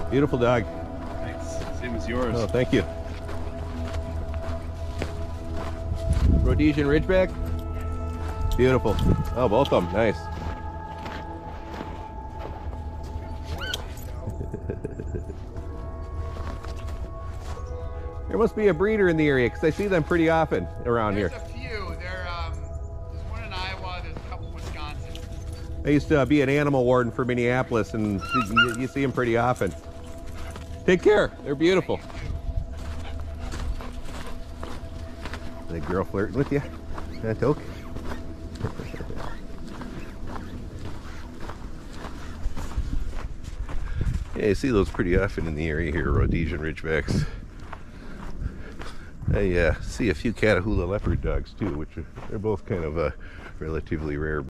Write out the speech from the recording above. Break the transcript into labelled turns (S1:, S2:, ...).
S1: Beautiful dog.
S2: Thanks. Same as yours.
S1: Oh, thank you. Rhodesian Ridgeback? Beautiful. Oh, both of them. Nice. There must be a breeder in the area because I see them pretty often around here.
S3: There's a few. There's one in Iowa, there's a couple in Wisconsin.
S1: I used to be an animal warden for Minneapolis, and you see them pretty often. Take care. They're beautiful. That girl flirting with you? That Toki? Yeah, I see those pretty often in the area here, Rhodesian Ridgebacks. I see a few Catahoula leopard dogs too, which they're both kind of relatively rare.